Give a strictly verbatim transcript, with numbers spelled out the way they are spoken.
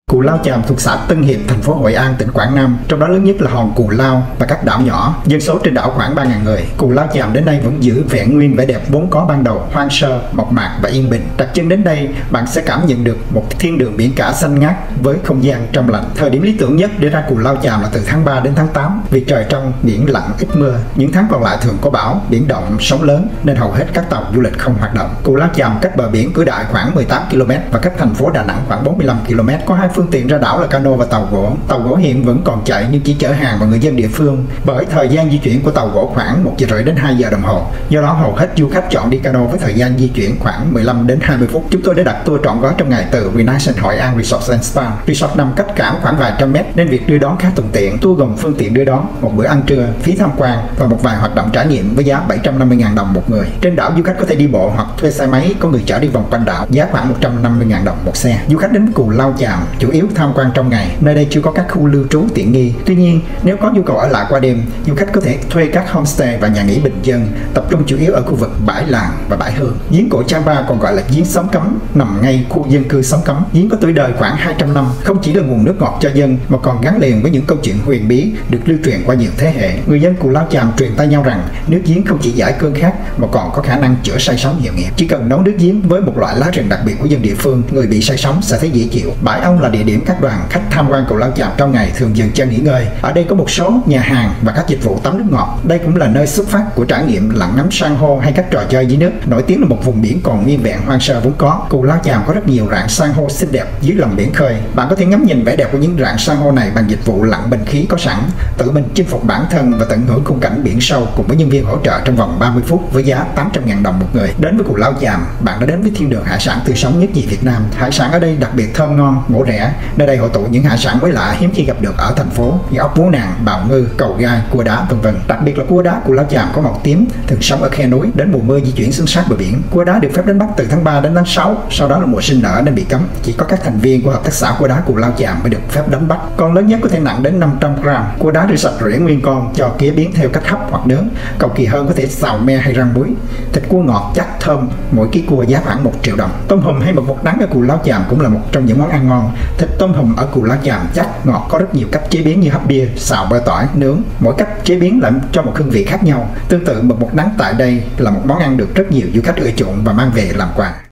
Cù Lao Chàm thuộc xã Tân Hiệp, thành phố Hội An, tỉnh Quảng Nam, trong đó lớn nhất là hòn Cù Lao và các đảo nhỏ. Dân số trên đảo khoảng ba nghìn người. Cù Lao Chàm đến nay vẫn giữ vẹn nguyên vẻ đẹp vốn có ban đầu, hoang sơ, mộc mạc và yên bình. Đặt chân đến đây, bạn sẽ cảm nhận được một thiên đường biển cả xanh ngát với không gian trong lành. Thời điểm lý tưởng nhất để ra Cù Lao Chàm là từ tháng ba đến tháng tám, vì trời trong, biển lặng, ít mưa. Những tháng còn lại thường có bão, biển động, sóng lớn nên hầu hết các tàu du lịch không hoạt động. Cù Lao Chàm cách bờ biển Cửa Đại khoảng mười tám ki lô mét và cách thành phố Đà Nẵng khoảng bốn mươi lăm ki lô mét. Có hai phương tiện ra đảo là cano và tàu gỗ. Tàu gỗ hiện vẫn còn chạy nhưng chỉ chở hàng và người dân địa phương, bởi thời gian di chuyển của tàu gỗ khoảng một giờ rưỡi đến hai giờ đồng hồ. Do đó hầu hết du khách chọn đi cano với thời gian di chuyển khoảng mười lăm đến hai mươi phút. Chúng tôi đã đặt tour trọn gói trong ngày từ Renaissance Hội An Resort and Spa. Resort nằm cách cảng khoảng vài trăm mét nên việc đưa đón khá thuận tiện. Tour gồm phương tiện đưa đón, một bữa ăn trưa, phí tham quan và một vài hoạt động trải nghiệm với giá bảy trăm năm mươi nghìn đồng một người. Trên đảo du khách có thể đi bộ hoặc thuê xe máy có người chở đi vòng quanh đảo, giá khoảng một trăm năm mươi nghìn đồng một xe. Du khách đến Cù Lao Chàm chủ yếu tham quan trong ngày. Nơi đây chưa có các khu lưu trú tiện nghi. Tuy nhiên, nếu có nhu cầu ở lại qua đêm, du khách có thể thuê các homestay và nhà nghỉ bình dân, tập trung chủ yếu ở khu vực bãi làng và bãi hương. Giếng cổ Champa còn gọi là giếng Sống Cấm nằm ngay khu dân cư Sống Cấm. Giếng có tuổi đời khoảng hai trăm năm, không chỉ là nguồn nước ngọt cho dân mà còn gắn liền với những câu chuyện huyền bí được lưu truyền qua nhiều thế hệ. Người dân Cù Lao Chàm truyền tay nhau rằng nước giếng không chỉ giải cơn khát mà còn có khả năng chữa say sóng hiệu nghiệm. Chỉ cần nấu nước giếng với một loại lá rừng đặc biệt của dân địa phương, người bị say sóng sẽ thấy dễ chịu. Bãi Ông là địa điểm các đoàn khách tham quan Cù Lao Chàm trong ngày thường dừng chân nghỉ ngơi. Ở đây có một số nhà hàng và các dịch vụ tắm nước ngọt. Đây cũng là nơi xuất phát của trải nghiệm lặn ngắm san hô hay các trò chơi dưới nước. Nổi tiếng là một vùng biển còn nguyên vẹn hoang sơ vốn có. Cù Lao Chàm có rất nhiều rạn san hô xinh đẹp dưới lòng biển khơi. Bạn có thể ngắm nhìn vẻ đẹp của những rạn san hô này bằng dịch vụ lặn bình khí có sẵn, tự mình chinh phục bản thân và tận hưởng khung cảnh biển sâu cùng với nhân viên hỗ trợ trong vòng ba mươi phút với giá tám trăm nghìn đồng một người. Đến với Cù Lao Chàm, bạn đã đến với thiên đường hải sản tươi sống nhất nhì Việt Nam. Hải sản ở đây đặc biệt thơm ngon, bổ rẻ. Nơi đây hội tụ những hải sản mới lạ hiếm khi gặp được ở thành phố như ốc vú nàng, bào ngư, cầu gai, cua đá vân vân. Đặc biệt là cua đá Cù Lao Chàm có màu tím, thường sống ở khe núi, đến mùa mưa di chuyển xuống sát bờ biển. Cua đá được phép đánh bắt từ tháng ba đến tháng sáu, sau đó là mùa sinh nở nên bị cấm. Chỉ có các thành viên của hợp tác xã cua đá Cù Lao Chàm mới được phép đánh bắt. Con lớn nhất có thể nặng đến năm trăm gram. Cua đá rửa sạch rỉa nguyên con cho chế biến theo cách hấp hoặc nướng. Cầu kỳ hơn có thể xào me hay rang muối. Thịt cua ngọt chắc thơm, mỗi ký cua giá khoảng một triệu đồng. Tôm hùm hay mực một đắng ở Cù Lao Chàm cũng là một trong những món ăn ngon. Thịt tôm hùm ở Cù Lao Chàm chắc ngọt, có rất nhiều cách chế biến như hấp bia, xào bơ tỏi, nướng. Mỗi cách chế biến lại cho một hương vị khác nhau. Tương tự mực một đắng tại đây là một món ăn được rất nhiều du khách ưa chuộng và mang về làm quà.